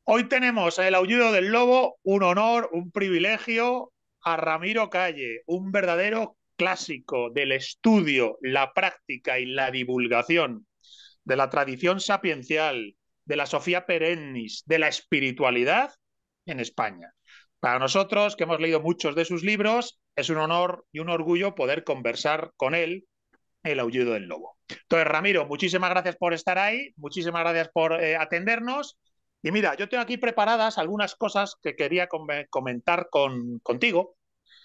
Hoy tenemos El Aullido del Lobo, un honor, un privilegio, a Ramiro Calle, un verdadero clásico del estudio, la práctica y la divulgación de la tradición sapiencial, de la Sofía Perennis, de la espiritualidad en España. Para nosotros, que hemos leído muchos de sus libros, es un honor y un orgullo poder conversar con él, El Aullido del Lobo. Entonces, Ramiro, muchísimas gracias por estar ahí, muchísimas gracias por atendernos. Y mira, yo tengo aquí preparadas algunas cosas que quería comentar contigo.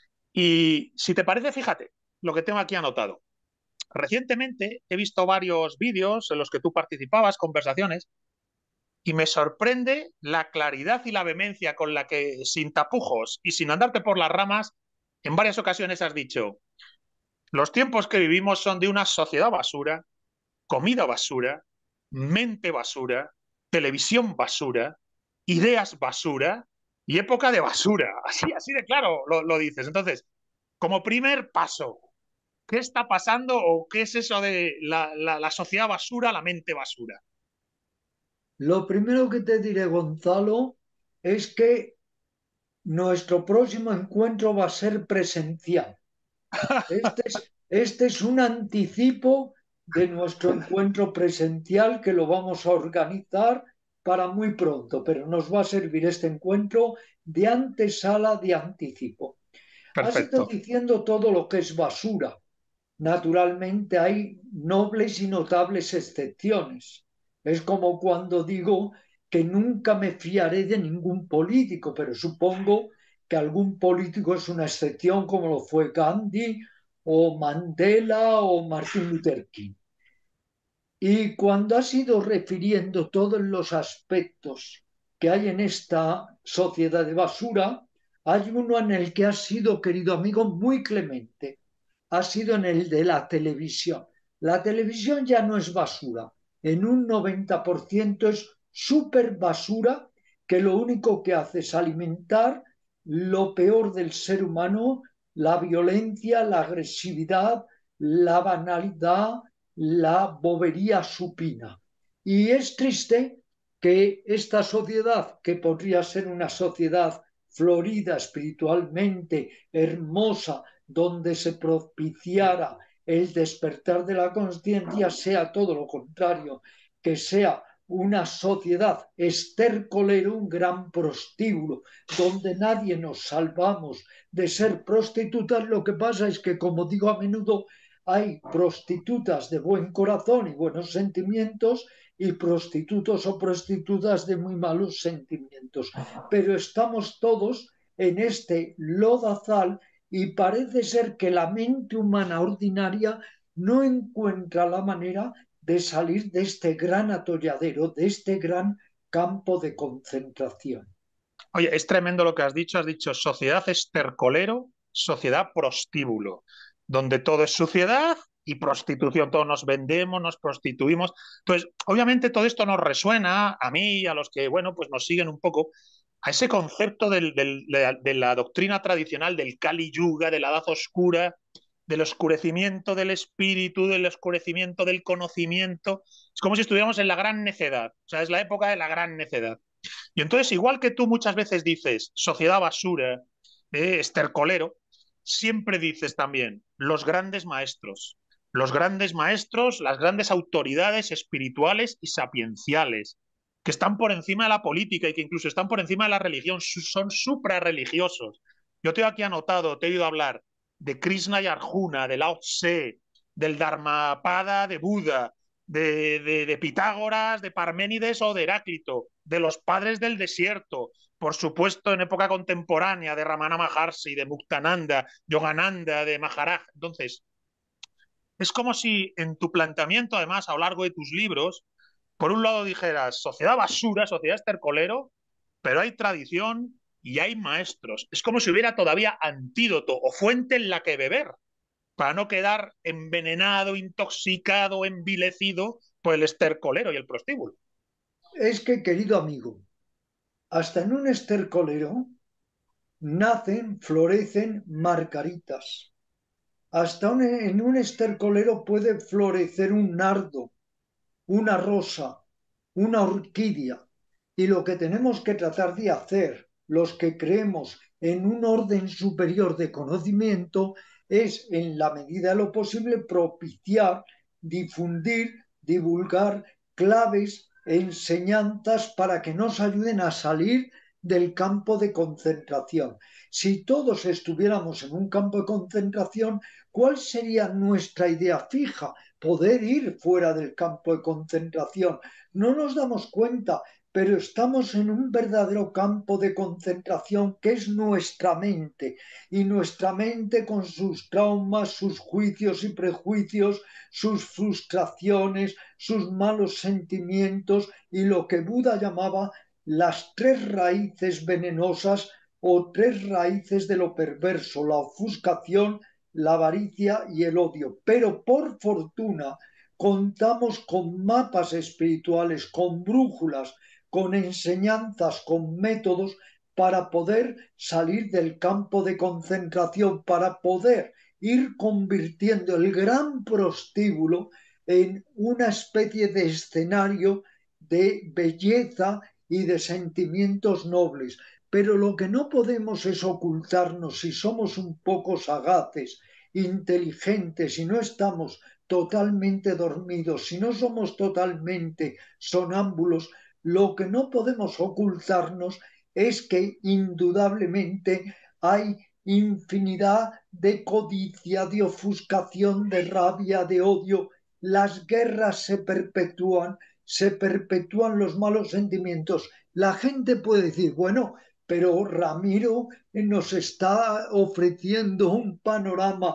Y si te parece, fíjate lo que tengo aquí anotado. Recientemente he visto varios vídeos en los que tú participabas, conversaciones, y me sorprende la claridad y la vehemencia con la que, sin tapujos y sin andarte por las ramas, en varias ocasiones has dicho: los tiempos que vivimos son de una sociedad basura, comida basura, mente basura, televisión basura, ideas basura y época de basura. Así de claro lo dices. Entonces, como primer paso, ¿qué está pasando o qué es eso de la sociedad basura, la mente basura? Lo primero que te diré, Gonzalo, es que nuestro próximo encuentro va a ser presencial. Este es un anticipo de nuestro encuentro presencial que lo vamos a organizar para muy pronto, pero nos va a servir este encuentro de antesala de anticipo. Has ido Perfecto. diciendo todo lo que es basura. Naturalmente hay nobles y notables excepciones. Es como cuando digo que nunca me fiaré de ningún político, pero supongo que algún político es una excepción, como lo fue Gandhi o Mandela o Martin Luther King. Y cuando has ido refiriendo todos los aspectos que hay en esta sociedad de basura, hay uno en el que has sido, querido amigo, muy clemente. Ha sido en el de la televisión. La televisión ya no es basura. En un 90% es súper basura que lo único que hace es alimentar lo peor del ser humano, la violencia, la agresividad, la banalidad, la bobería supina. Y es triste que esta sociedad, que podría ser una sociedad florida espiritualmente, hermosa, donde se propiciara el despertar de la conciencia, sea todo lo contrario, que sea una sociedad estercolero, un gran prostíbulo, donde nadie nos salvamos de ser prostitutas. Lo que pasa es que, como digo a menudo, hay prostitutas de buen corazón y buenos sentimientos y prostitutos o prostitutas de muy malos sentimientos. Pero estamos todos en este lodazal y parece ser que la mente humana ordinaria no encuentra la manera de salir de este gran atolladero, de este gran campo de concentración. Oye, es tremendo lo que has dicho. Has dicho sociedad estercolero, sociedad prostíbulo, donde todo es suciedad y prostitución. Todos nos vendemos, nos prostituimos. Entonces, obviamente todo esto nos resuena a mí y a los que, bueno, pues nos siguen un poco a ese concepto de la doctrina tradicional del Kali Yuga, de la edad oscura, del oscurecimiento del espíritu, del oscurecimiento del conocimiento. Es como si estuviéramos en la gran necedad. O sea, es la época de la gran necedad. Y entonces, igual que tú muchas veces dices sociedad basura, estercolero, siempre dices también los grandes maestros, las grandes autoridades espirituales y sapienciales, que están por encima de la política y que incluso están por encima de la religión, son suprarreligiosos. Yo te he aquí anotado, te he oído hablar de Krishna y Arjuna, de Lao Tse, del Dharmapada de Buda, de Pitágoras, de Parménides o de Heráclito, de los padres del desierto, por supuesto en época contemporánea, de Ramana Maharshi, de Muktananda, Yogananda, de Maharaj. Entonces, es como si en tu planteamiento, además, a lo largo de tus libros, por un lado dijeras sociedad basura, sociedad estercolero, pero hay tradición y hay maestros. Es como si hubiera todavía antídoto o fuente en la que beber para no quedar envenenado, intoxicado, envilecido por el estercolero y el prostíbulo. Es que, querido amigo, hasta en un estercolero nacen, florecen margaritas. En un estercolero puede florecer un nardo, una rosa, una orquídea. Y lo que tenemos que tratar de hacer los que creemos en un orden superior de conocimiento es, en la medida de lo posible, propiciar, difundir, divulgar claves e enseñanzas para que nos ayuden a salir del campo de concentración. Si todos estuviéramos en un campo de concentración, ¿cuál sería nuestra idea fija? Poder ir fuera del campo de concentración. No nos damos cuenta, pero estamos en un verdadero campo de concentración que es nuestra mente. Y nuestra mente, con sus traumas, sus juicios y prejuicios, sus frustraciones, sus malos sentimientos y lo que Buda llamaba las tres raíces venenosas o tres raíces de lo perverso: la ofuscación, la avaricia y el odio. Pero por fortuna contamos con mapas espirituales, con brújulas, con enseñanzas, con métodos para poder salir del campo de concentración, para poder ir convirtiendo el gran prostíbulo en una especie de escenario de belleza y de sentimientos nobles. Pero lo que no podemos es ocultarnos, si somos un poco sagaces, inteligentes, y no estamos totalmente dormidos, si no somos totalmente sonámbulos, lo que no podemos ocultarnos es que indudablemente hay infinidad de codicia, de ofuscación, de rabia, de odio. Las guerras se perpetúan los malos sentimientos. La gente puede decir, bueno, pero Ramiro nos está ofreciendo un panorama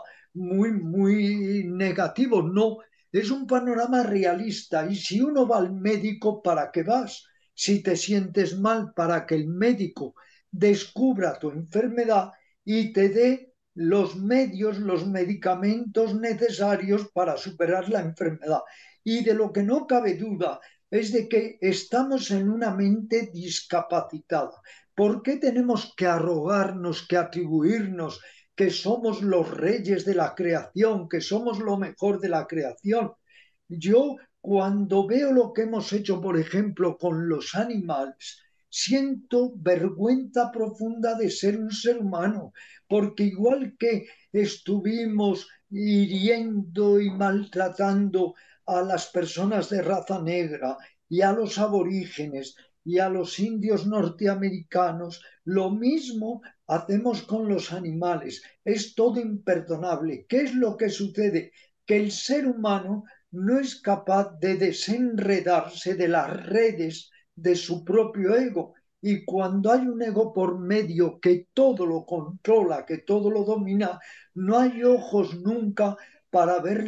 muy negativo. No, es un panorama realista. Y si uno va al médico, ¿para qué vas? Si te sientes mal, para que el médico descubra tu enfermedad y te dé los medios, los medicamentos necesarios para superar la enfermedad. Y de lo que no cabe duda es de que estamos en una mente discapacitada. ¿Por qué tenemos que arrogarnos, que atribuirnos que somos los reyes de la creación, que somos lo mejor de la creación? Yo, cuando veo lo que hemos hecho, por ejemplo, con los animales, siento vergüenza profunda de ser un ser humano, porque igual que estuvimos hiriendo y maltratando a las personas de raza negra y a los aborígenes y a los indios norteamericanos, lo mismo hacemos con los animales. Es todo imperdonable. ¿Qué es lo que sucede? Que el ser humano no es capaz de desenredarse de las redes de su propio ego. Y cuando hay un ego por medio que todo lo controla, que todo lo domina, no hay ojos nunca para ver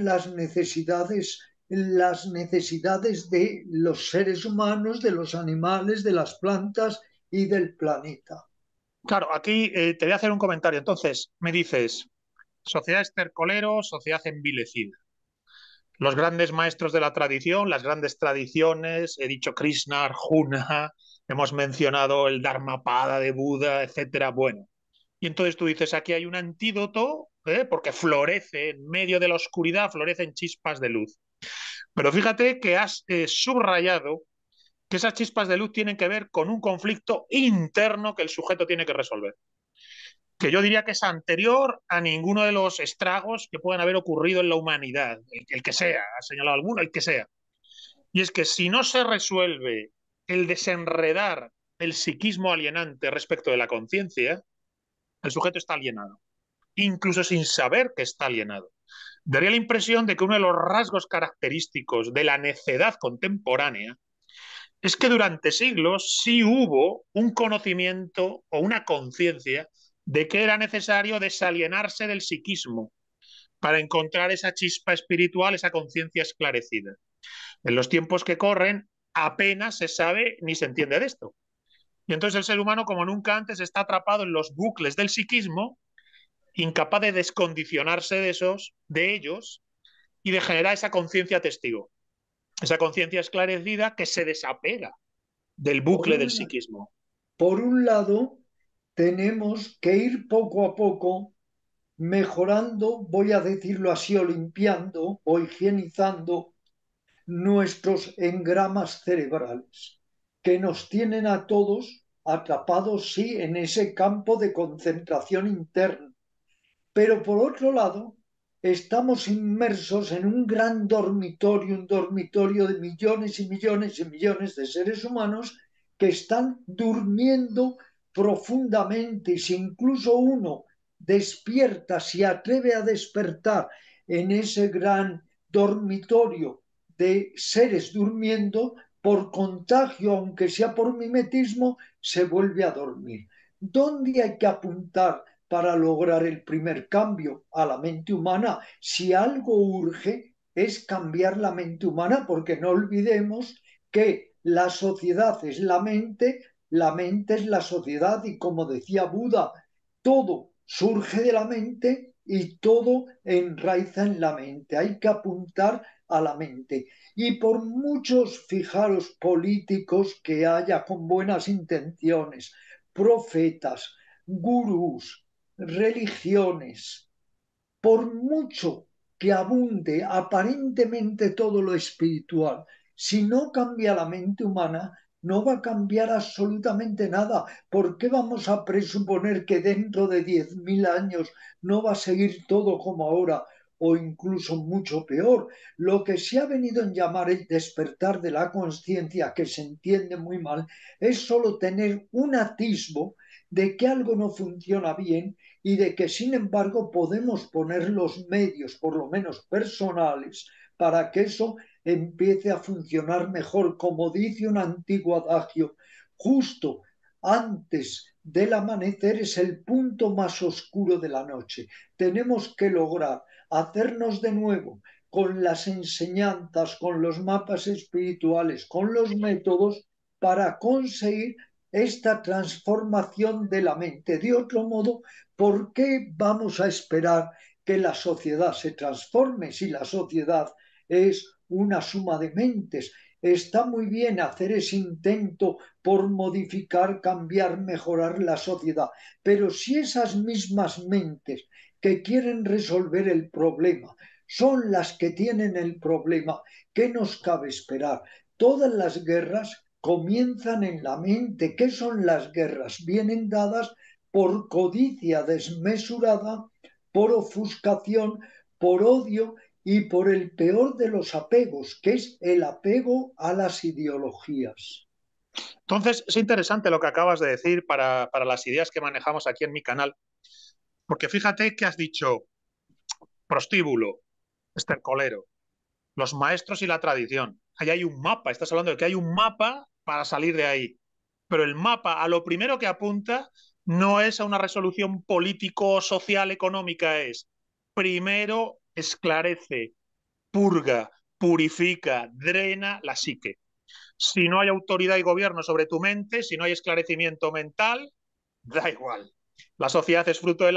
las necesidades de los seres humanos, de los animales, de las plantas y del planeta. Claro, aquí te voy a hacer un comentario. Entonces, me dices, sociedad estercolero, sociedad envilecida. Los grandes maestros de la tradición, las grandes tradiciones, he dicho Krishna, Arjuna, hemos mencionado el Dharmapada de Buda, etcétera. Bueno, y entonces tú dices, aquí hay un antídoto, porque florece en medio de la oscuridad, florecen chispas de luz. Pero fíjate que has subrayado que esas chispas de luz tienen que ver con un conflicto interno que el sujeto tiene que resolver, que yo diría que es anterior a ninguno de los estragos que puedan haber ocurrido en la humanidad, el que sea, ha señalado alguno, el que sea. Y es que si no se resuelve el desenredar el psiquismo alienante respecto de la conciencia, el sujeto está alienado, incluso sin saber que está alienado. Daría la impresión de que uno de los rasgos característicos de la necedad contemporánea es que durante siglos sí hubo un conocimiento o una conciencia de que era necesario desalienarse del psiquismo para encontrar esa chispa espiritual, esa conciencia esclarecida. En los tiempos que corren apenas se sabe ni se entiende de esto. Y entonces el ser humano, como nunca antes, está atrapado en los bucles del psiquismo, incapaz de descondicionarse de ellos y de generar esa conciencia testigo, esa conciencia esclarecida que se desapega del Por bucle del un, psiquismo. por un lado, tenemos que ir poco a poco mejorando, voy a decirlo así, o limpiando o higienizando nuestros engramas cerebrales. que nos tienen a todos atrapados, sí, en ese campo de concentración interna. Pero por otro lado, estamos inmersos en un gran dormitorio, un dormitorio de millones y millones y millones de seres humanos que están durmiendo profundamente. Y si incluso uno despierta, se atreve a despertar en ese gran dormitorio de seres durmiendo, por contagio, aunque sea por mimetismo, se vuelve a dormir. ¿Dónde hay que apuntar para lograr el primer cambio? A la mente humana. Si algo urge es cambiar la mente humana, porque no olvidemos que la sociedad es la mente es la sociedad, y como decía Buda, todo surge de la mente y todo enraiza en la mente. Hay que apuntar a la mente. Y por muchos, fijaros, políticos que haya con buenas intenciones, profetas, gurús, religiones, por mucho que abunde aparentemente todo lo espiritual, si no cambia la mente humana, no va a cambiar absolutamente nada. ¿Por qué vamos a presuponer que dentro de 10.000 años no va a seguir todo como ahora, o incluso mucho peor? Lo que se ha venido en llamar el despertar de la conciencia, que se entiende muy mal, es solo tener un atisbo de que algo no funciona bien, y de que sin embargo podemos poner los medios, por lo menos personales, para que eso empiece a funcionar mejor. Como dice un antiguo adagio, justo antes del amanecer es el punto más oscuro de la noche. Tenemos que lograr hacernos de nuevo con las enseñanzas, con los mapas espirituales, con los métodos, para conseguir esta transformación de la mente. De otro modo, ¿por qué vamos a esperar que la sociedad se transforme si la sociedad es una suma de mentes? Está muy bien hacer ese intento por modificar, cambiar, mejorar la sociedad, pero si esas mismas mentes que quieren resolver el problema son las que tienen el problema, ¿qué nos cabe esperar? Todas las guerras comienzan en la mente. ¿Qué son las guerras? Vienen dadas por codicia desmesurada, por ofuscación, por odio y por el peor de los apegos, que es el apego a las ideologías. Entonces, es interesante lo que acabas de decir para las ideas que manejamos aquí en mi canal, porque fíjate que has dicho prostíbulo, estercolero, los maestros y la tradición. Ahí hay un mapa, estás hablando de que hay un mapa para salir de ahí. Pero el mapa a lo primero que apunta no es a una resolución político, social, económica, es primero esclarece, purga, purifica, drena la psique. Si no hay autoridad y gobierno sobre tu mente, si no hay esclarecimiento mental, da igual. La sociedad es fruto de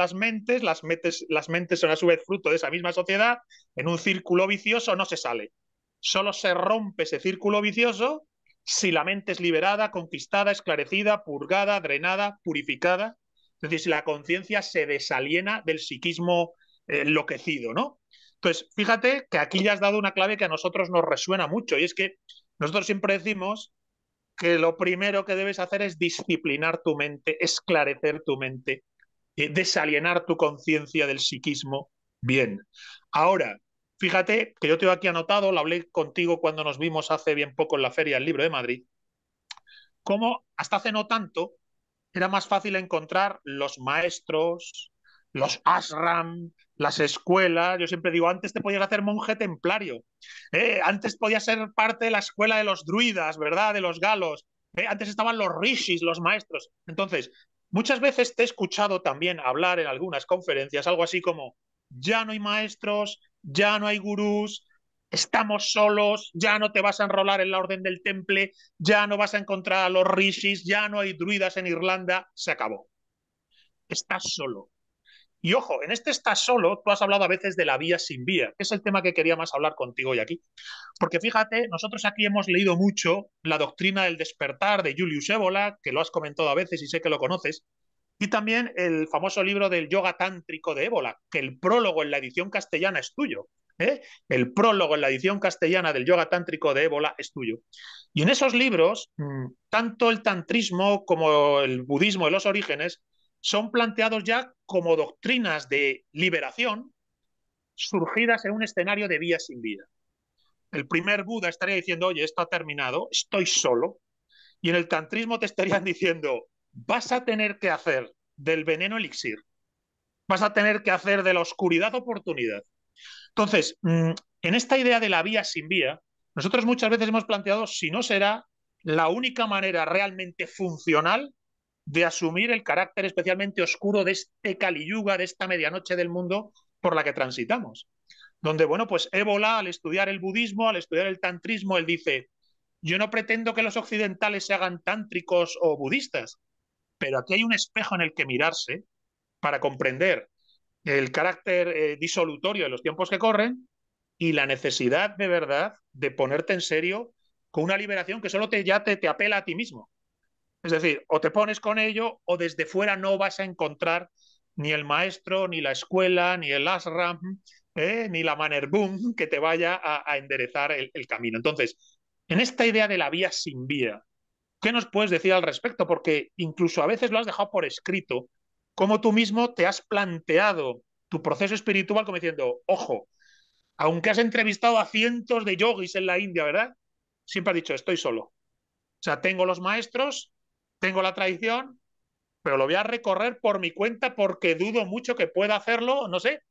las mentes son a su vez fruto de esa misma sociedad. En un círculo vicioso no se sale. Solo se rompe ese círculo vicioso si la mente es liberada, conquistada, esclarecida, purgada, drenada, purificada. Es decir, si la conciencia se desaliena del psiquismo enloquecido, ¿no? Entonces, fíjate que aquí ya has dado una clave que a nosotros nos resuena mucho, y es que nosotros siempre decimos que lo primero que debes hacer es disciplinar tu mente, esclarecer tu mente, desalienar tu conciencia del psiquismo. Bien. Ahora, fíjate que yo tengo aquí anotado, lo hablé contigo cuando nos vimos hace bien poco en la Feria del Libro de Madrid, cómo hasta hace no tanto era más fácil encontrar los maestros, los ashram, las escuelas. Yo siempre digo, antes te podías hacer monje templario, antes podías ser parte de la escuela de los druidas, ¿verdad? De los galos. Antes estaban los rishis, los maestros. Entonces, muchas veces te he escuchado también hablar en algunas conferencias algo así como, ya no hay maestros, ya no hay gurús, estamos solos, ya no te vas a enrolar en la orden del temple, ya no vas a encontrar a los rishis, ya no hay druidas en Irlanda, se acabó. Estás solo. Y ojo, en este estás solo, tú has hablado a veces de la vía sin vía, que es el tema que quería más hablar contigo hoy aquí. Porque fíjate, nosotros aquí hemos leído mucho la doctrina del despertar de Julius Evola, que lo has comentado a veces y sé que lo conoces, y también el famoso libro del yoga tántrico de Ébola, que el prólogo en la edición castellana es tuyo. ¿eh? El prólogo en la edición castellana del Yoga Tántrico de Ébola es tuyo. Y en esos libros, tanto el tantrismo como el budismo de los orígenes son planteados ya como doctrinas de liberación surgidas en un escenario de vida sin vida. El primer Buda estaría diciendo, oye, esto ha terminado, estoy solo. Y en el tantrismo te estarían diciendo, vas a tener que hacer del veneno elixir, vas a tener que hacer de la oscuridad oportunidad. Entonces, en esta idea de la vía sin vía, nosotros muchas veces hemos planteado si no será la única manera realmente funcional de asumir el carácter especialmente oscuro de este Kali Yuga, de esta medianoche del mundo por la que transitamos. Donde, bueno, pues Ébola, al estudiar el budismo, al estudiar el tantrismo, él dice, yo no pretendo que los occidentales se hagan tántricos o budistas, pero aquí hay un espejo en el que mirarse para comprender el carácter disolutorio de los tiempos que corren y la necesidad de verdad de ponerte en serio con una liberación que solo te apela a ti mismo. Es decir, o te pones con ello o desde fuera no vas a encontrar ni el maestro, ni la escuela, ni el ashram, ni la Mannerbum que te vaya a enderezar el camino. Entonces, en esta idea de la vía sin vía, ¿qué nos puedes decir al respecto? Porque incluso a veces lo has dejado por escrito, como tú mismo te has planteado tu proceso espiritual como diciendo, ojo, aunque has entrevistado a cientos de yogis en la India, ¿verdad? Siempre has dicho, estoy solo. O sea, tengo los maestros, tengo la tradición, pero lo voy a recorrer por mi cuenta porque dudo mucho que pueda hacerlo, no sé,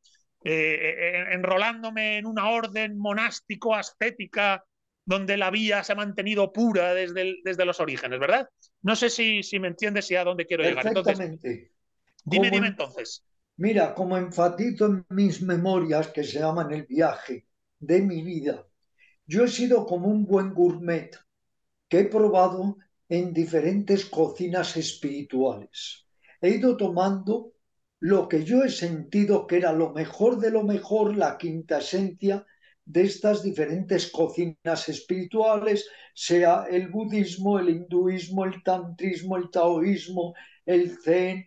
enrolándome en una orden monástico, ascética, donde la vía se ha mantenido pura desde los orígenes, ¿verdad? No sé si me entiendes y a dónde quiero llegar. Entonces, Perfectamente. dime, Como dime en- entonces. Mira, como enfatizo en mis memorias que se llaman El viaje de mi vida, yo he sido como un buen gourmet que he probado en diferentes cocinas espirituales. He ido tomando lo que yo he sentido que era lo mejor de lo mejor, la quinta esencia de estas diferentes cocinas espirituales, sea el budismo, el hinduismo, el tantrismo, el taoísmo, el zen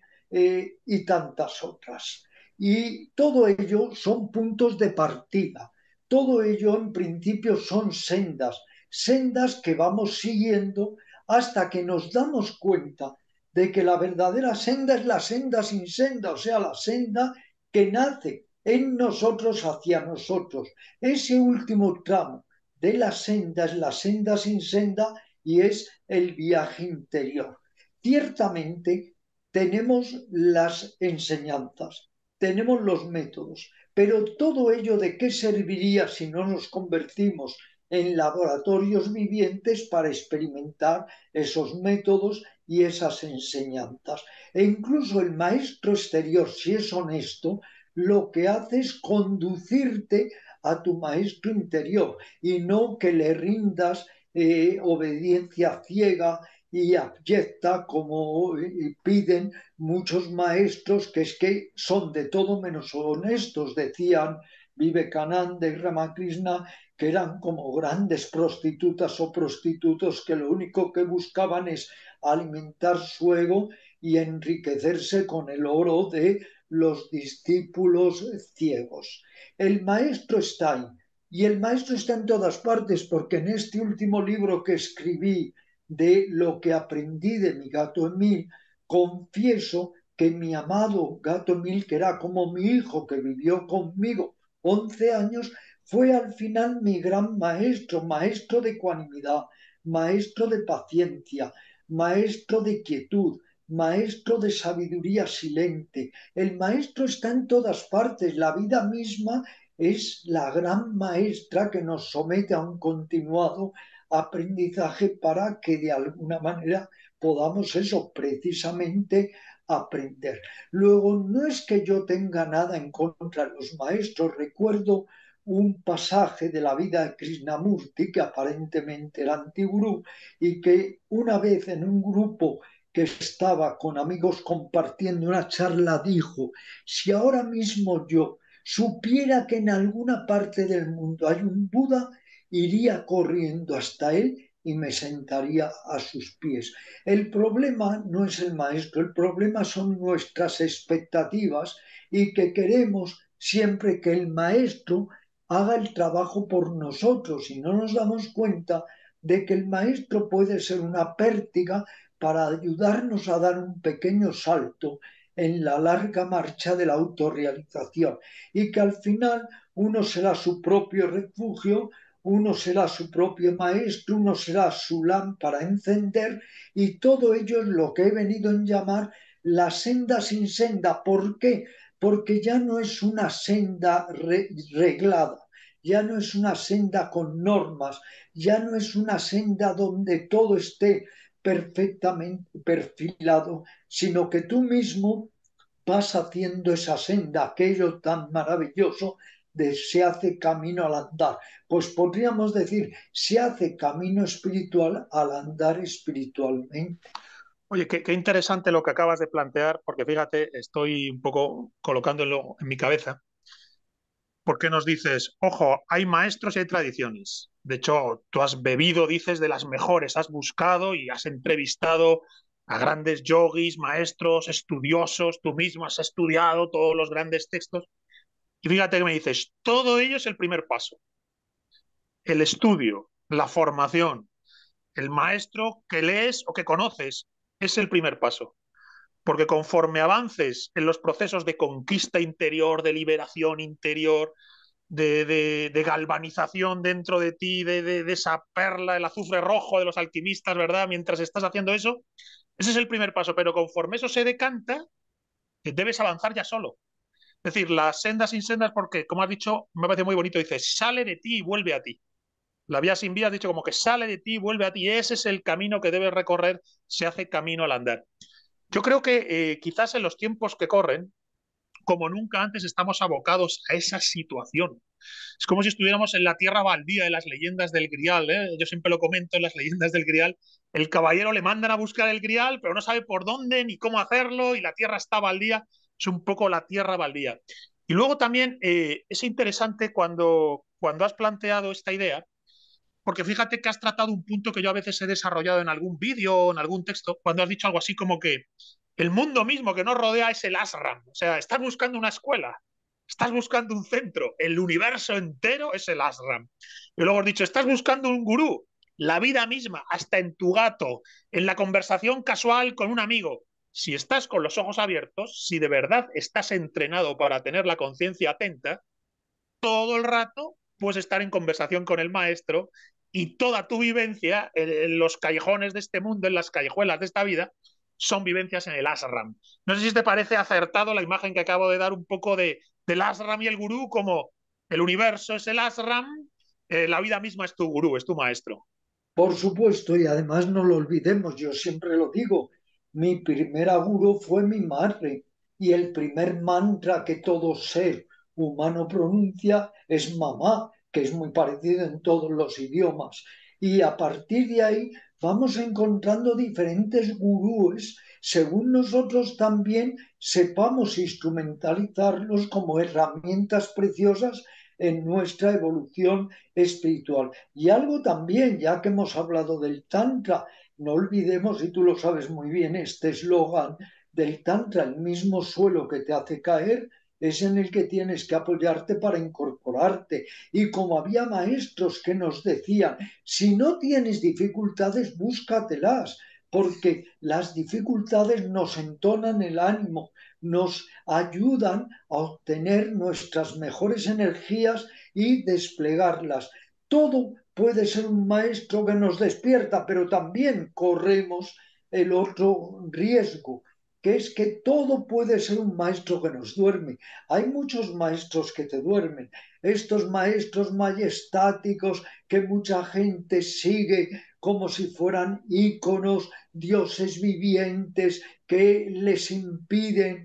y tantas otras. Y todo ello son puntos de partida. Todo ello en principio son sendas, sendas que vamos siguiendo hasta que nos damos cuenta de que la verdadera senda es la senda sin senda, o sea, la senda que nace en nosotros hacia nosotros. Ese último tramo de la senda es la senda sin senda y es el viaje interior. Ciertamente tenemos las enseñanzas, tenemos los métodos, pero todo ello de qué serviría si no nos convertimos en laboratorios vivientes para experimentar esos métodos y esas enseñanzas. E incluso el maestro exterior, si es honesto, lo que hace es conducirte a tu maestro interior y no que le rindas obediencia ciega y abyecta como piden muchos maestros que son de todo menos honestos, decían Vivekananda y Ramakrishna, que eran como grandes prostitutas o prostitutos que lo único que buscaban es alimentar su ego y enriquecerse con el oro de los discípulos ciegos. El maestro está ahí y el maestro está en todas partes porque en este último libro que escribí de lo que aprendí de mi gato Emil, confieso que mi amado gato Emil, que era como mi hijo que vivió conmigo 11 años, fue al final mi gran maestro, maestro de ecuanimidad, maestro de paciencia, maestro de quietud, maestro de sabiduría silente. El maestro está en todas partes. La vida misma es la gran maestra que nos somete a un continuado aprendizaje para que de alguna manera podamos eso precisamente aprender. Luego, no es que yo tenga nada en contra de los maestros. Recuerdo un pasaje de la vida de Krishnamurti, que aparentemente era antigurú, y que una vez en un grupo que estaba con amigos compartiendo una charla dijo, si ahora mismo yo supiera que en alguna parte del mundo hay un Buda, iría corriendo hasta él y me sentaría a sus pies. El problema no es el maestro, el problema son nuestras expectativas y que queremos siempre que el maestro haga el trabajo por nosotros y no nos damos cuenta de que el maestro puede ser una pértiga para ayudarnos a dar un pequeño salto en la larga marcha de la autorrealización y que al final uno será su propio refugio, uno será su propio maestro, uno será su lámpara a encender y todo ello es lo que he venido a llamar la senda sin senda. ¿Por qué? Porque ya no es una senda reglada, ya no es una senda con normas, ya no es una senda donde todo esté perfectamente perfilado, sino que tú mismo vas haciendo esa senda, aquello tan maravilloso de se hace camino al andar. Pues podríamos decir, se hace camino espiritual al andar espiritualmente. Oye, qué interesante lo que acabas de plantear, porque fíjate, estoy un poco colocándolo en mi cabeza, porque nos dices, ojo, hay maestros y hay tradiciones. De hecho, tú has bebido, dices, de las mejores, has buscado y has entrevistado a grandes yogis, maestros, estudiosos, tú mismo has estudiado todos los grandes textos. Y fíjate que me dices, todo ello es el primer paso. El estudio, la formación, el maestro que lees o que conoces es el primer paso. Porque conforme avances en los procesos de conquista interior, de liberación interior, de galvanización dentro de ti, de esa perla, el azufre rojo de los alquimistas, ¿verdad? Mientras estás haciendo eso, ese es el primer paso. Pero conforme eso se decanta, debes avanzar ya solo. Es decir, las sendas sin sendas, porque, como has dicho, me parece muy bonito, dice, sale de ti y vuelve a ti. La vía sin vía has dicho como que sale de ti y vuelve a ti. Ese es el camino que debes recorrer, se hace camino al andar. Yo creo que quizás en los tiempos que corren, como nunca antes estamos abocados a esa situación. Es como si estuviéramos en la tierra baldía de las leyendas del Grial. ¿Eh? Yo siempre lo comento en las leyendas del Grial. El caballero le mandan a buscar el Grial, pero no sabe por dónde ni cómo hacerlo y la tierra está baldía. Es un poco la tierra baldía. Y luego también es interesante cuando has planteado esta idea, porque fíjate que has tratado un punto que yo a veces he desarrollado en algún vídeo o en algún texto, cuando has dicho algo así como que el mundo mismo que nos rodea es el ashram. O sea, estás buscando una escuela, estás buscando un centro, el universo entero es el ashram. Y luego has dicho, estás buscando un gurú, la vida misma, hasta en tu gato, en la conversación casual con un amigo. Si estás con los ojos abiertos, si de verdad estás entrenado para tener la conciencia atenta, todo el rato puedes estar en conversación con el maestro y toda tu vivencia en los callejones de este mundo, en las callejuelas de esta vida, son vivencias en el ashram. No sé si te parece acertado la imagen que acabo de dar un poco del ashram y el gurú, como el universo es el ashram, la vida misma es tu gurú, es tu maestro. Por supuesto, y además no lo olvidemos, yo siempre lo digo, mi primera gurú fue mi madre y el primer mantra que todo ser humano pronuncia es mamá, que es muy parecido en todos los idiomas. Y a partir de ahí vamos encontrando diferentes gurúes según nosotros también sepamos instrumentalizarlos como herramientas preciosas en nuestra evolución espiritual. Y algo también, ya que hemos hablado del Tantra, no olvidemos, y tú lo sabes muy bien, este eslogan del Tantra, el mismo suelo que te hace caer, es en el que tienes que apoyarte para incorporarte. Y como había maestros que nos decían, si no tienes dificultades, búscatelas, porque las dificultades nos entonan el ánimo, nos ayudan a obtener nuestras mejores energías y desplegarlas. Todo puede ser un maestro que nos despierta, pero también corremos el otro riesgo, que es que todo puede ser un maestro que nos duerme. Hay muchos maestros que te duermen. Estos maestros majestáticos que mucha gente sigue como si fueran íconos, dioses vivientes que les impiden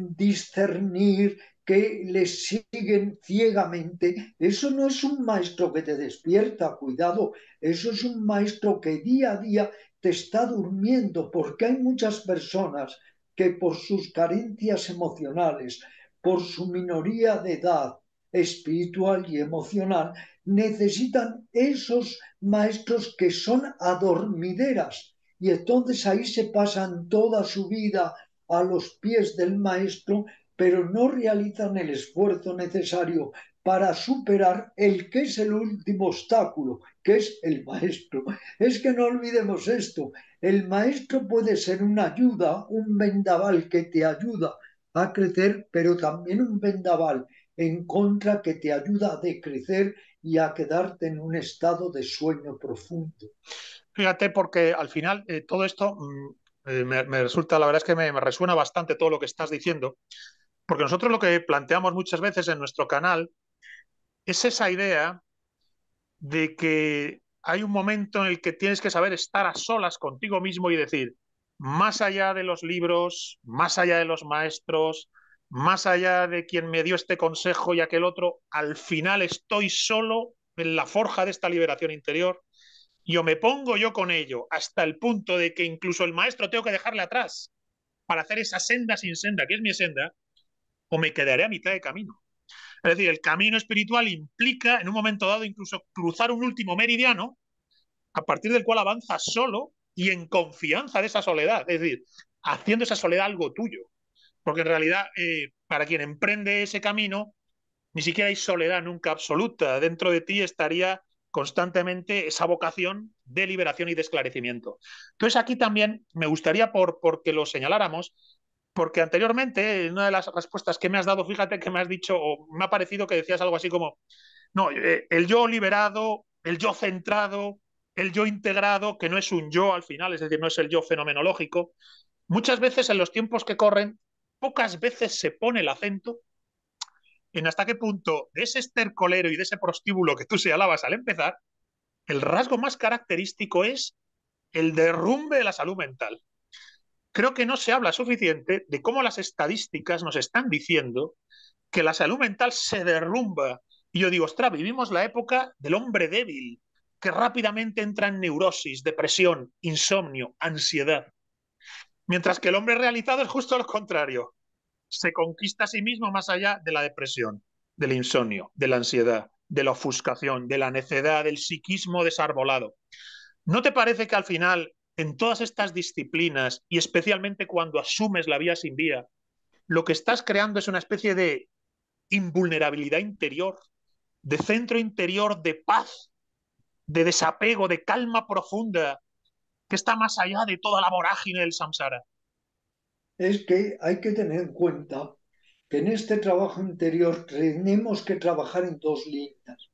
discernir, que les siguen ciegamente, eso no es un maestro que te despierta, cuidado, eso es un maestro que día a día te está durmiendo, porque hay muchas personas que por sus carencias emocionales, por su minoría de edad espiritual y emocional, necesitan esos maestros que son adormideras. Y entonces ahí se pasan toda su vida a los pies del maestro, pero no realizan el esfuerzo necesario para superar el que es el último obstáculo, que es el maestro. Es que no olvidemos esto, el maestro puede ser una ayuda, un vendaval que te ayuda a crecer, pero también un vendaval en contra que te ayuda a decrecer y a quedarte en un estado de sueño profundo. Fíjate, porque al final todo esto me resulta, la verdad es que me resuena bastante todo lo que estás diciendo, porque nosotros lo que planteamos muchas veces en nuestro canal es esa idea de que hay un momento en el que tienes que saber estar a solas contigo mismo y decir, más allá de los libros, más allá de los maestros, más allá de quien me dio este consejo y aquel otro, al final estoy solo en la forja de esta liberación interior y o me pongo yo con ello hasta el punto de que incluso el maestro tengo que dejarle atrás para hacer esa senda sin senda, que es mi senda, o me quedaré a mitad de camino. Es decir, el camino espiritual implica en un momento dado incluso cruzar un último meridiano a partir del cual avanzas solo y en confianza de esa soledad, es decir, haciendo esa soledad algo tuyo. Porque en realidad, para quien emprende ese camino, ni siquiera hay soledad nunca absoluta. Dentro de ti estaría constantemente esa vocación de liberación y de esclarecimiento. Entonces aquí también me gustaría porque lo señaláramos, porque anteriormente, en una de las respuestas que me has dado, fíjate que me has dicho, o me ha parecido que decías algo así como, no, el yo liberado, el yo centrado, el yo integrado, que no es un yo al final, es decir, no es el yo fenomenológico. Muchas veces en los tiempos que corren, pocas veces se pone el acento en hasta qué punto de ese estercolero y de ese prostíbulo que tú señalabas al empezar, el rasgo más característico es el derrumbe de la salud mental. Creo que no se habla suficiente de cómo las estadísticas nos están diciendo que la salud mental se derrumba. Y yo digo, ostras, vivimos la época del hombre débil, que rápidamente entra en neurosis, depresión, insomnio, ansiedad. Mientras que el hombre realizado es justo lo contrario. Se conquista a sí mismo más allá de la depresión, del insomnio, de la ansiedad, de la ofuscación, de la necedad, del psiquismo desarbolado. ¿No te parece que al final, en todas estas disciplinas, y especialmente cuando asumes la vía sin vía, lo que estás creando es una especie de invulnerabilidad interior, de centro interior, de paz, de desapego, de calma profunda, que está más allá de toda la vorágine del samsara? Es que hay que tener en cuenta que en este trabajo interior tenemos que trabajar en dos líneas.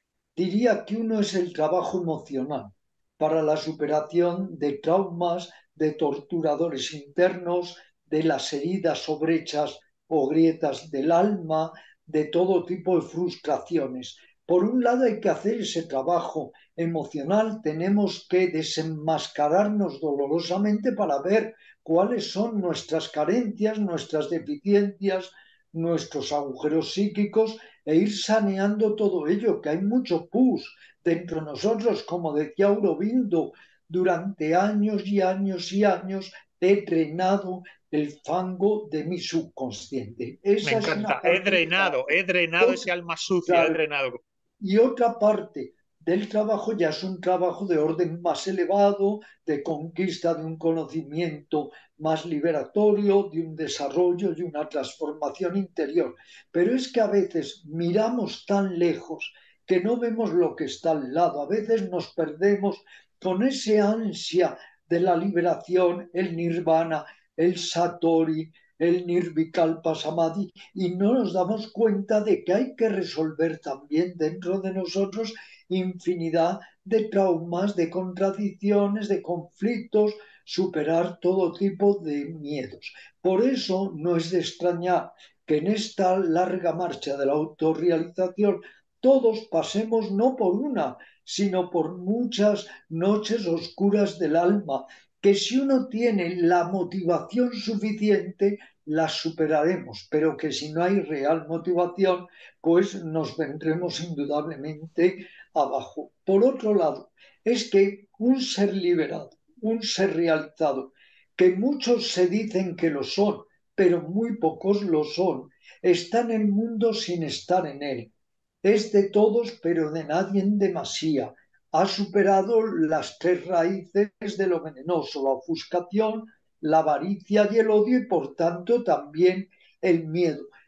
Diría que uno es el trabajo emocional para la superación de traumas, de torturadores internos, de las heridas o brechas o grietas del alma, de todo tipo de frustraciones. Por un lado hay que hacer ese trabajo emocional, tenemos que desenmascararnos dolorosamente para ver cuáles son nuestras carencias, nuestras deficiencias, nuestros agujeros psíquicos e ir saneando todo ello, que hay mucho pus dentro de nosotros, como decía Aurobindo, durante años y años y años he drenado el fango de mi subconsciente. Me Esa es una encanta. parte del trabajo. He drenado ese alma sucia, he Claro, drenado. y otra parte del trabajo ya es un trabajo de orden más elevado, de conquista de un conocimiento más liberatorio, de un desarrollo y una transformación interior. Pero es que a veces miramos tan lejos que no vemos lo que está al lado. A veces nos perdemos con ese ansia de la liberación, el nirvana, el satori, el nirvikalpa samadhi, y no nos damos cuenta de que hay que resolver también dentro de nosotros infinidad de traumas, de contradicciones, de conflictos, superar todo tipo de miedos. Por eso no es de extrañar que en esta larga marcha de la autorrealización todos pasemos no por una, sino por muchas noches oscuras del alma, que si uno tiene la motivación suficiente, las superaremos, pero que si no hay real motivación, pues nos vendremos indudablemente abajo. Por otro lado, es que un ser liberado, un ser realizado, que muchos se dicen que lo son, pero muy pocos lo son, está en el mundo sin estar en él. Es de todos, pero de nadie en demasía. Ha superado las tres raíces de lo venenoso, la ofuscación, la avaricia y el odio y por tanto también el miedo.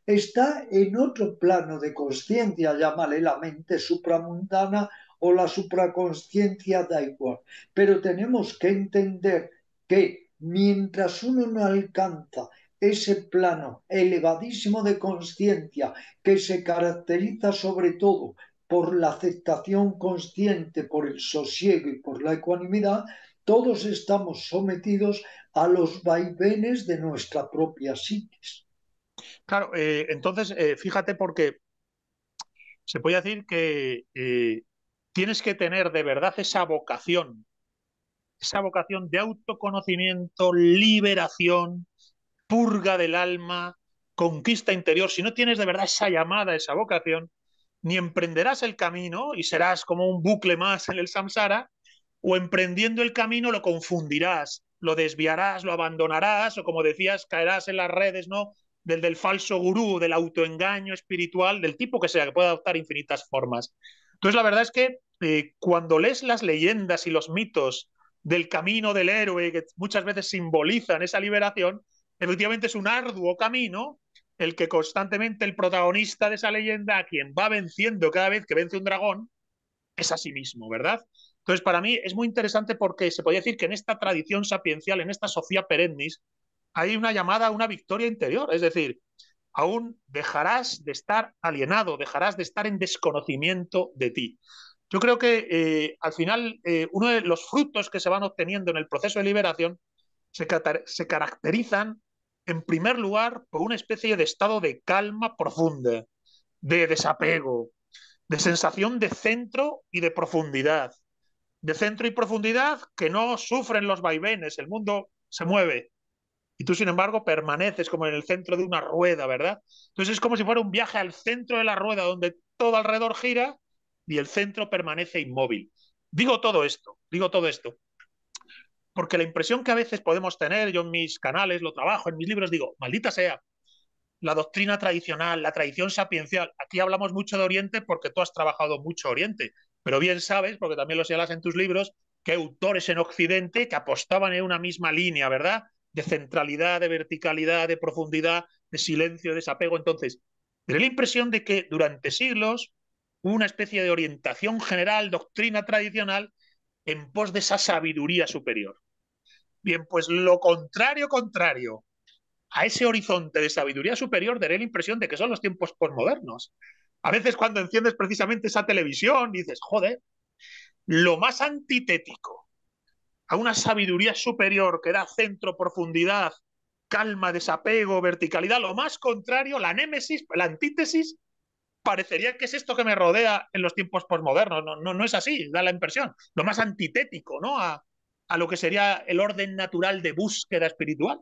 está en otro plano de conciencia, llámale la mente supramundana o la supraconsciencia, da igual. Pero tenemos que entender que mientras uno no alcanza ese plano elevadísimo de conciencia que se caracteriza sobre todo por la aceptación consciente, por el sosiego y por la ecuanimidad, todos estamos sometidos a los vaivenes de nuestra propia psiquis. Claro, entonces, fíjate porque se puede decir que tienes que tener de verdad esa vocación de autoconocimiento, liberación, purga del alma, conquista interior. Si no tienes de verdad esa llamada, esa vocación, ni emprenderás el camino y serás como un bucle más en el samsara, o emprendiendo el camino lo confundirás, lo desviarás, lo abandonarás, o como decías, caerás en las redes, ¿no? Del falso gurú, del autoengaño espiritual, del tipo que sea, que puede adoptar infinitas formas. Entonces, la verdad es que cuando lees las leyendas y los mitos del camino del héroe, que muchas veces simbolizan esa liberación, efectivamente es un arduo camino el que constantemente el protagonista de esa leyenda, a quien va venciendo cada vez que vence un dragón, es a sí mismo, ¿verdad? Entonces, para mí es muy interesante porque se podría decir que en esta tradición sapiencial, en esta Sofía Perennis, hay una llamada a una victoria interior, es decir, aún dejarás de estar alienado, dejarás de estar en desconocimiento de ti. Yo creo que al final uno de los frutos que se van obteniendo en el proceso de liberación se caracterizan en primer lugar por una especie de estado de calma profunda, de desapego, de sensación de centro y de profundidad. De centro y profundidad que no sufren los vaivenes, el mundo se mueve y tú, sin embargo, permaneces como en el centro de una rueda, ¿verdad? Entonces es como si fuera un viaje al centro de la rueda donde todo alrededor gira y el centro permanece inmóvil. Digo todo esto, porque la impresión que a veces podemos tener, yo en mis canales lo trabajo, en mis libros digo, maldita sea, la doctrina tradicional, la tradición sapiencial. Aquí hablamos mucho de Oriente porque tú has trabajado mucho Oriente, pero bien sabes, porque también lo señalas en tus libros, que hay autores en Occidente que apostaban en una misma línea, ¿verdad? De centralidad, de verticalidad, de profundidad, de silencio, de desapego. Entonces, tengo la impresión de que durante siglos hubo una especie de orientación general, doctrina tradicional, en pos de esa sabiduría superior. Bien, pues lo contrario, contrario a ese horizonte de sabiduría superior, daré la impresión de que son los tiempos posmodernos. A veces cuando enciendes precisamente esa televisión, dices, joder, lo más antitético a una sabiduría superior que da centro, profundidad, calma, desapego, verticalidad, lo más contrario, la némesis, la antítesis, parecería que es esto que me rodea en los tiempos posmodernos. No es así, da la impresión. Lo más antitético, ¿no? A lo que sería el orden natural de búsqueda espiritual.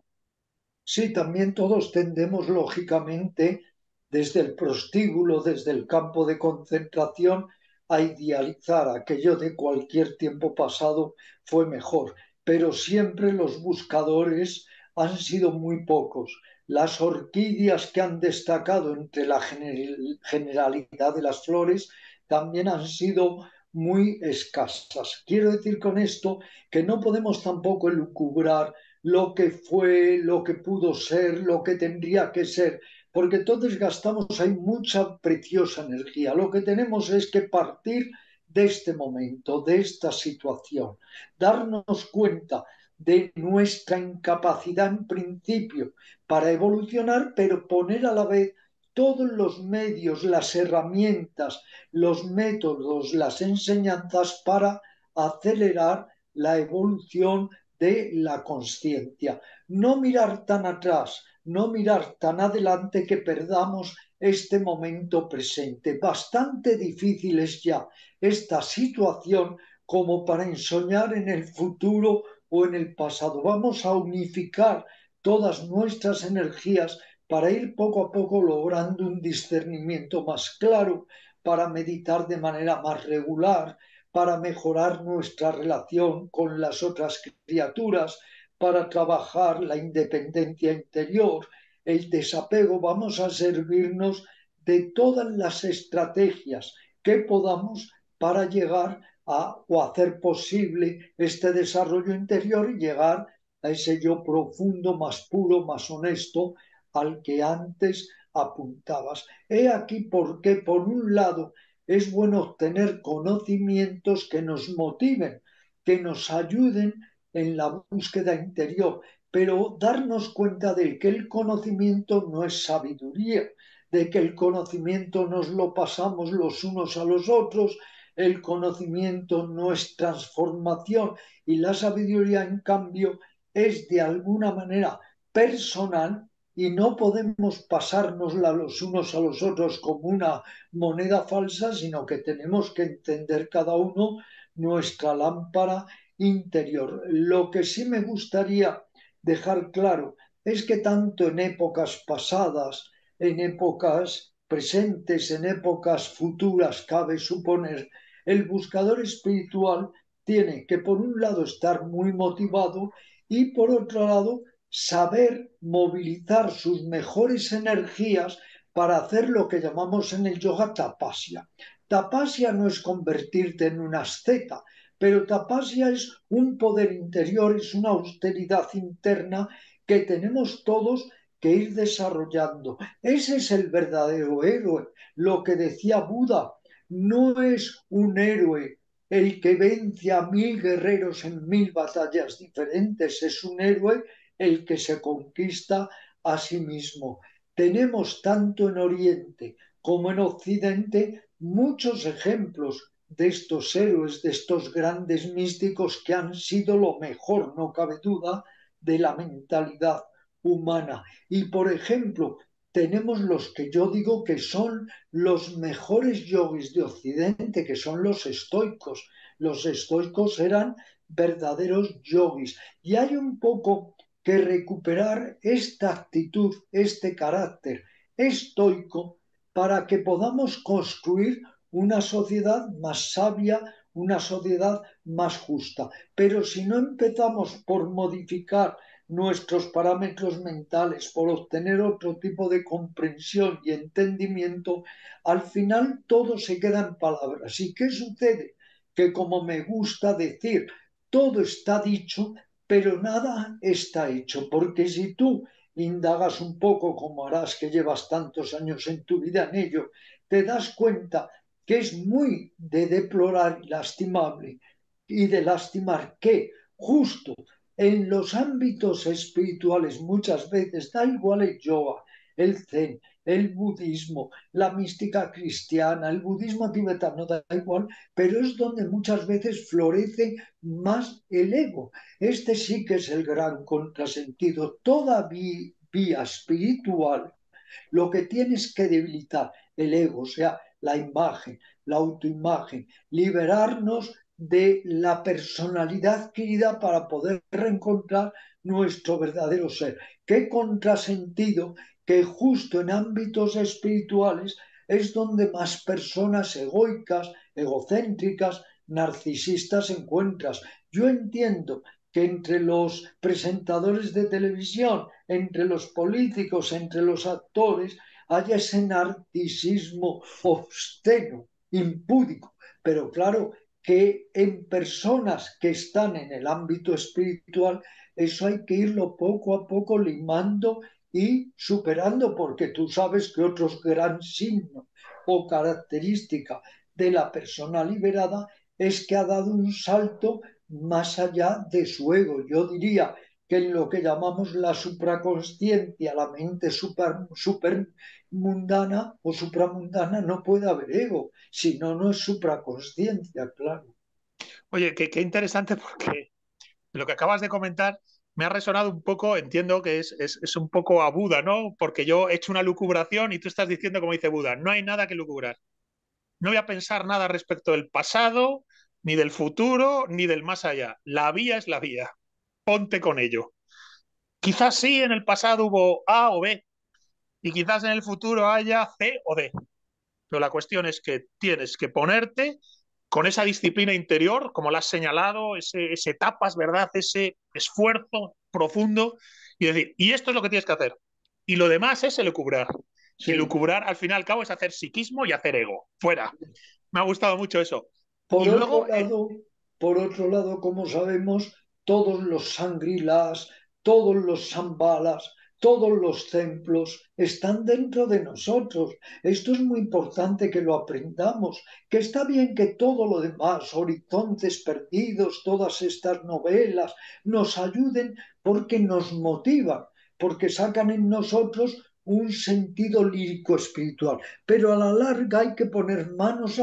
Sí, también todos tendemos, lógicamente, desde el prostíbulo, desde el campo de concentración, a idealizar aquello de cualquier tiempo pasado fue mejor, pero siempre los buscadores han sido muy pocos. Las orquídeas que han destacado entre la generalidad de las flores también han sido muy escasas. Quiero decir con esto que no podemos tampoco elucubrar lo que fue, lo que pudo ser, lo que tendría que ser, porque todos gastamos ahí mucha preciosa energía. Lo que tenemos es que partir de este momento, de esta situación, darnos cuenta de nuestra incapacidad en principio para evolucionar, pero poner a la vez todos los medios, las herramientas, los métodos, las enseñanzas para acelerar la evolución de la conciencia. No mirar tan atrás, no mirar tan adelante que perdamos este momento presente. Bastante difícil es ya esta situación como para ensoñar en el futuro o en el pasado. Vamos a unificar todas nuestras energías para ir poco a poco logrando un discernimiento más claro, para meditar de manera más regular, para mejorar nuestra relación con las otras criaturas, para trabajar la independencia interior, el desapego. Vamos a servirnos de todas las estrategias que podamos para llegar a o hacer posible este desarrollo interior y llegar a ese yo profundo, más puro, más honesto, al que antes apuntabas. He aquí por qué, por un lado, es bueno obtener conocimientos que nos motiven, que nos ayuden en la búsqueda interior, pero darnos cuenta de que el conocimiento no es sabiduría, de que el conocimiento nos lo pasamos los unos a los otros, el conocimiento no es transformación y la sabiduría, en cambio, es de alguna manera personal y no podemos pasárnosla los unos a los otros como una moneda falsa, sino que tenemos que entender cada uno nuestra lámpara interior. Lo que sí me gustaría dejar claro es que tanto en épocas pasadas, en épocas presentes, en épocas futuras, cabe suponer, el buscador espiritual tiene que por un lado estar muy motivado y por otro lado saber movilizar sus mejores energías para hacer lo que llamamos en el yoga tapasya. Tapasya no es convertirte en un asceta, pero tapasya es un poder interior, es una austeridad interna que tenemos todos que ir desarrollando. Ese es el verdadero héroe. Lo que decía Buda, no es un héroe el que vence a 1000 guerreros en 1000 batallas diferentes, es un héroe el que se conquista a sí mismo. Tenemos tanto en Oriente como en Occidente muchos ejemplos de estos héroes, de estos grandes místicos que han sido lo mejor, no cabe duda, de la mentalidad humana. Y, por ejemplo, tenemos los que yo digo que son los mejores yogis de Occidente, que son los estoicos. Los estoicos eran verdaderos yogis. Y hay un poco que recuperar esta actitud, este carácter estoico, para que podamos construir una sociedad más sabia, una sociedad más justa. Pero si no empezamos por modificar nuestros parámetros mentales, por obtener otro tipo de comprensión y entendimiento, al final todo se queda en palabras. ¿Y qué sucede? Que, como me gusta decir, todo está dicho, pero nada está hecho, porque si tú indagas un poco, como harás que llevas tantos años en tu vida en ello, te das cuenta que es muy de deplorar y lastimable y de lastimar que justo en los ámbitos espirituales muchas veces, da igual el yoga, el zen, el budismo, la mística cristiana, el budismo tibetano, da igual, pero es donde muchas veces florece más el ego. Este sí que es el gran contrasentido. Toda vía espiritual lo que tienes que debilitar el ego, o sea, la imagen, la autoimagen, liberarnos de la personalidad adquirida para poder reencontrar nuestro verdadero ser. Qué contrasentido que justo en ámbitos espirituales es donde más personas egoicas, egocéntricas, narcisistas encuentras. Yo entiendo que entre los presentadores de televisión, entre los políticos, entre los actores, haya ese narcisismo obsceno, impúdico. Pero claro que en personas que están en el ámbito espiritual, eso hay que irlo poco a poco limando y superando, porque tú sabes que otros gran signo o característica de la persona liberada es que ha dado un salto más allá de su ego. Yo diría que en lo que llamamos la supraconsciencia, la mente super mundana o supramundana, no puede haber ego, si no, no es supraconsciencia, claro. Oye, qué interesante porque lo que acabas de comentar me ha resonado un poco, entiendo que es un poco a Buda, ¿no? Porque yo he hecho una lucubración y tú estás diciendo, como dice Buda, no hay nada que lucubrar. No voy a pensar nada respecto del pasado, ni del futuro, ni del más allá. La vía es la vía. Ponte con ello. Quizás sí en el pasado hubo A o B, y quizás en el futuro haya C o D. Pero la cuestión es que tienes que ponerte con esa disciplina interior, como la has señalado, ese tapas, ¿verdad? Ese esfuerzo profundo y decir, y esto es lo que tienes que hacer. Y lo demás es elucubrar. Y Sí. lucubrar, al fin y al cabo, es hacer psiquismo y hacer ego. Fuera. Me ha gustado mucho eso. Por Y otro luego, lado, por otro lado, como sabemos, todos los sangrilás, todos los sambalas, Todos los templos están dentro de nosotros. Esto es muy importante que lo aprendamos, que está bien que todo lo demás, Horizontes Perdidos, todas estas novelas, nos ayuden porque nos motivan, porque sacan en nosotros un sentido lírico espiritual. Pero a la larga hay que poner manos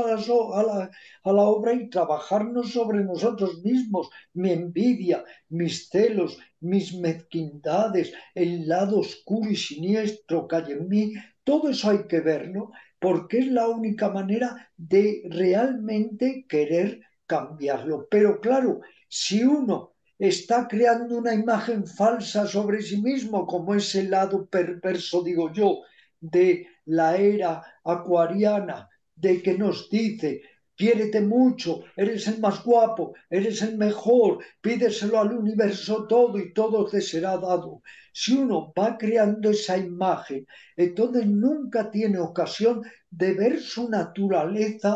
a la obra y trabajarnos sobre nosotros mismos, mi envidia, mis celos, mis mezquindades, el lado oscuro y siniestro que hay en mí, todo eso hay que verlo porque es la única manera de realmente querer cambiarlo. Pero claro, si uno está creando una imagen falsa sobre sí mismo, como ese lado perverso, digo yo, de la era acuariana, de que nos dice, quiérete mucho, eres el más guapo, eres el mejor, pídeselo al universo todo y todo te será dado. Si uno va creando esa imagen, entonces nunca tiene ocasión de ver su naturaleza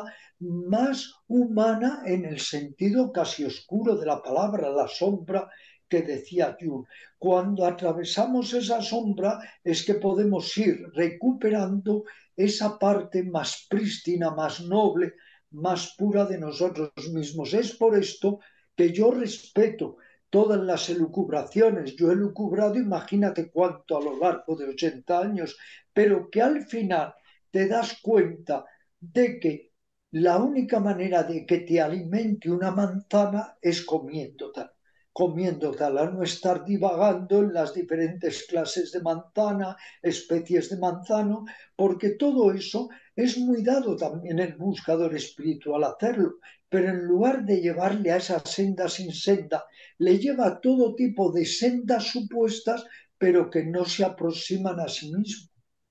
más humana en el sentido casi oscuro de la palabra, la sombra que decía Jung. Cuando atravesamos esa sombra es que podemos ir recuperando esa parte más prístina, más noble, más pura de nosotros mismos. Es por esto que yo respeto todas las elucubraciones. Yo he elucubrado, imagínate cuánto a lo largo de 80 años, pero que al final te das cuenta de que la única manera de que te alimente una manzana es comiéndotela. Comiéndotela, no estar divagando en las diferentes clases de manzana, especies de manzano, porque todo eso es muy dado también el buscador espiritual hacerlo, pero en lugar de llevarle a esa senda sin senda, le lleva todo tipo de sendas supuestas, pero que no se aproximan a sí mismo.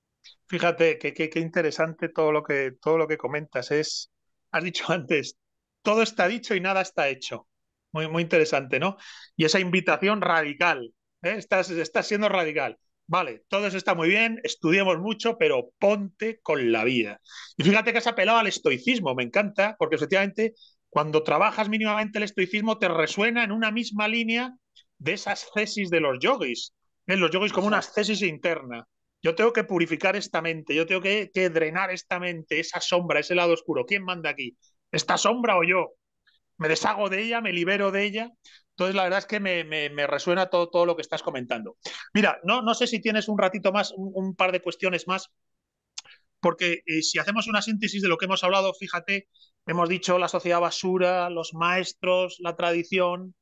Fíjate qué interesante todo lo que comentas. Has dicho antes, todo está dicho y nada está hecho. Muy interesante, ¿no? Y esa invitación radical, ¿eh? Estás siendo radical. Vale, todo eso está muy bien, estudiemos mucho, pero ponte con la vida. Y fíjate que has apelado al estoicismo, me encanta, porque efectivamente cuando trabajas mínimamente el estoicismo te resuena en una misma línea de esas tesis de los yogis. ¿Eh? Los yogis como una Exacto. tesis interna. Yo tengo que purificar esta mente, yo tengo que drenar esta mente, esa sombra, ese lado oscuro. ¿Quién manda aquí? ¿Esta sombra o yo? Me deshago de ella, me libero de ella. Entonces, la verdad es que me resuena todo lo que estás comentando. Mira, no sé si tienes un ratito más, un par de cuestiones más, porque si hacemos una síntesis de lo que hemos hablado, fíjate, hemos dicho la sociedad basura, los maestros, la tradición,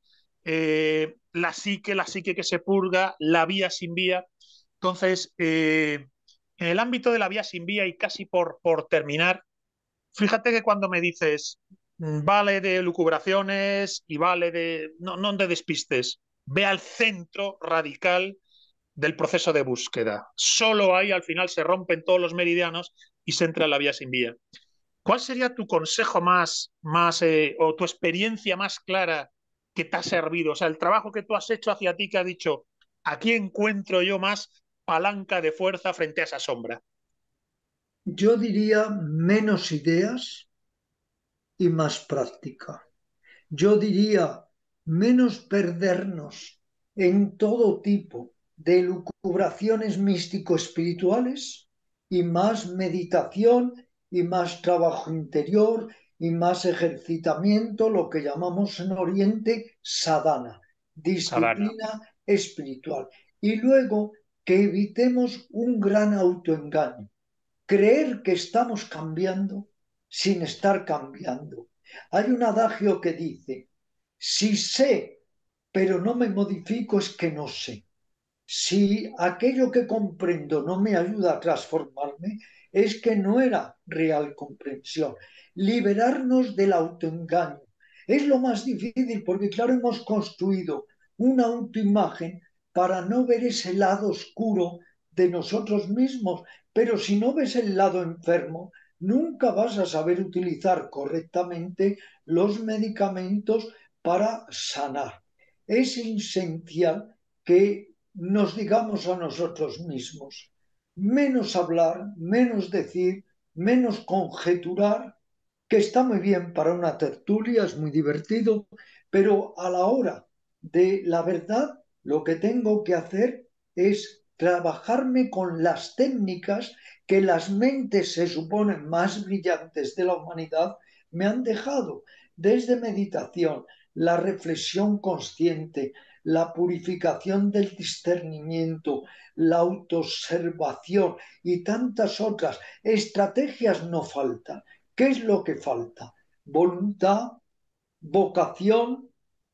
la psique que se purga, la vía sin vía. Entonces, en el ámbito de la vía sin vía y casi por terminar, fíjate que cuando me dices vale de lucubraciones y vale de... No te despistes, ve al centro radical del proceso de búsqueda. Solo ahí al final se rompen todos los meridianos y se entra en la vía sin vía. ¿Cuál sería tu consejo o tu experiencia más clara que te ha servido? O sea, el trabajo que tú has hecho hacia ti que has dicho, aquí encuentro yo más palanca de fuerza frente a esa sombra. Yo diría menos ideas y más práctica. Yo diría menos perdernos en todo tipo de lucubraciones místico-espirituales y más meditación y más trabajo interior y más ejercitamiento, lo que llamamos en Oriente sadhana, Sadhana. disciplina espiritual. Y luego que evitemos un gran autoengaño, creer que estamos cambiando sin estar cambiando. Hay un adagio que dice, si sé, pero no me modifico, es que no sé. Si aquello que comprendo no me ayuda a transformarme, es que no era real comprensión. Liberarnos del autoengaño es lo más difícil porque, claro, hemos construido una autoimagen para no ver ese lado oscuro de nosotros mismos. Pero si no ves el lado enfermo, nunca vas a saber utilizar correctamente los medicamentos para sanar. Es esencial que nos digamos a nosotros mismos, menos hablar, menos decir, menos conjeturar, que está muy bien para una tertulia, es muy divertido, pero a la hora de la verdad lo que tengo que hacer es trabajarme con las técnicas que las mentes se suponen más brillantes de la humanidad me han dejado, desde meditación, la reflexión consciente, la purificación del discernimiento, la autoobservación y tantas otras estrategias no faltan. ¿Qué es lo que falta? Voluntad, vocación,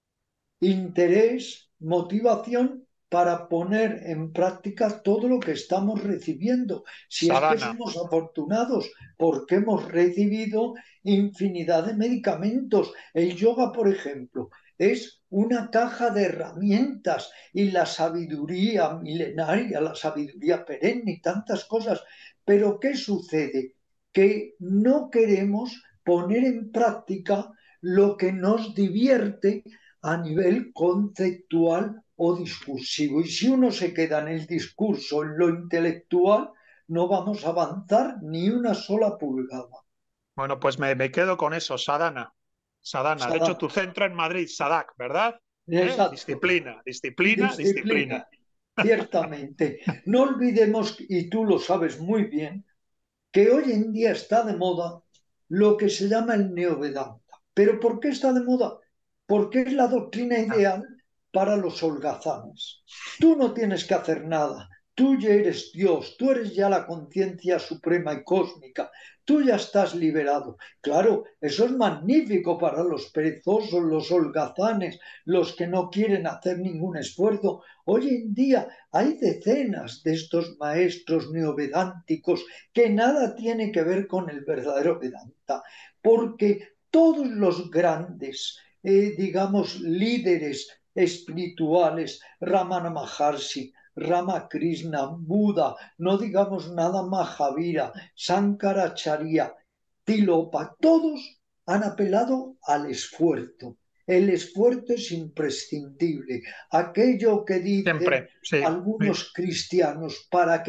interés, motivación para poner en práctica todo lo que estamos recibiendo. Si es que Sadhana. somos afortunados porque hemos recibido infinidad de medicamentos. El yoga, por ejemplo, es una caja de herramientas y la sabiduría milenaria, la sabiduría perenne y tantas cosas. Pero ¿qué sucede? Que no queremos poner en práctica lo que nos divierte a nivel conceptual o discursivo. Y si uno se queda en el discurso, en lo intelectual, no vamos a avanzar ni una sola pulgada. Bueno, pues me quedo con eso, Sadhana. Sadhana. De hecho, Sadak, tu centro en Madrid, Sadak, ¿verdad? exacto. Disciplina, disciplina, disciplina. Disciplina, ciertamente. No olvidemos, y tú lo sabes muy bien, que hoy en día está de moda lo que se llama el neovedanta. ¿Pero por qué está de moda? Porque es la doctrina Ah, ideal para los holgazanes. Tú no tienes que hacer nada. Tú ya eres Dios, tú eres ya la conciencia suprema y cósmica, tú ya estás liberado. Claro, eso es magnífico para los perezosos, los holgazanes, los que no quieren hacer ningún esfuerzo. Hoy en día hay decenas de estos maestros neovedánticos que nada tiene que ver con el verdadero Vedanta, porque todos los grandes, digamos, líderes espirituales, Ramana Maharshi, Ramakrishna, Buda, no digamos nada Mahavira, Sankaracharya, Tilopa, todos han apelado al esfuerzo. El esfuerzo es imprescindible. Aquello que dicen siempre, sí. algunos cristianos,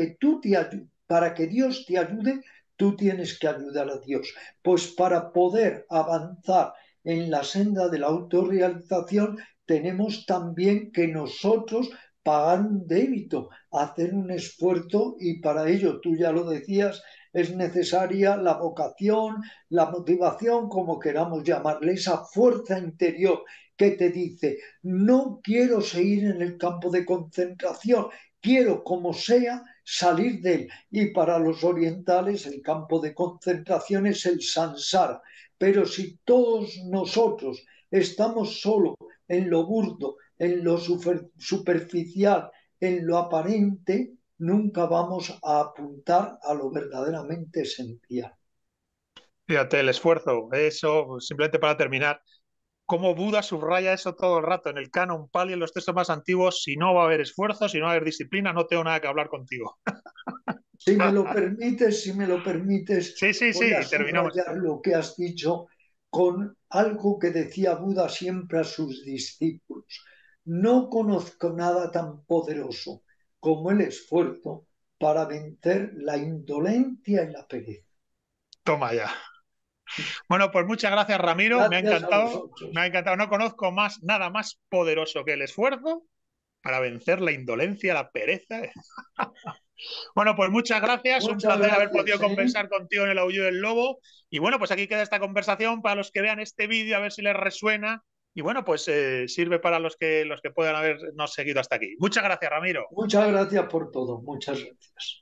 para que Dios te ayude, tú tienes que ayudar a Dios. Pues para poder avanzar en la senda de la autorrealización, tenemos también que nosotros pagar un débito, hacer un esfuerzo y para ello, tú ya lo decías, es necesaria la vocación, la motivación, como queramos llamarle, esa fuerza interior que te dice, no quiero seguir en el campo de concentración, quiero como sea salir de él. Y para los orientales el campo de concentración es el samsara. Pero si todos nosotros estamos solo en lo burdo, en lo superficial, en lo aparente, nunca vamos a apuntar a lo verdaderamente esencial. Fíjate, el esfuerzo. Eso, simplemente para terminar, como Buda subraya eso todo el rato en el Canon Pali, en los textos más antiguos, si no va a haber esfuerzo, si no va a haber disciplina, no tengo nada que hablar contigo. Si me lo permites, Sí, sí, sí, voy a y terminamos. subrayar lo que has dicho con algo que decía Buda siempre a sus discípulos. No conozco nada tan poderoso como el esfuerzo para vencer la indolencia y la pereza. Toma ya. Bueno, pues muchas gracias, Ramiro. Me ha Gracias a encantado. Me vosotros. ha encantado. No conozco más, nada más poderoso que el esfuerzo para vencer la indolencia, la pereza. Bueno, pues muchas gracias. Un Muchas placer haber podido gracias, ¿eh? conversar contigo en el Aullido del Lobo. Y bueno, pues aquí queda esta conversación para los que vean este vídeo, a ver si les resuena. Y bueno, pues sirve para los que puedan habernos seguido hasta aquí. Muchas gracias, Ramiro. Muchas gracias por todo. Muchas gracias.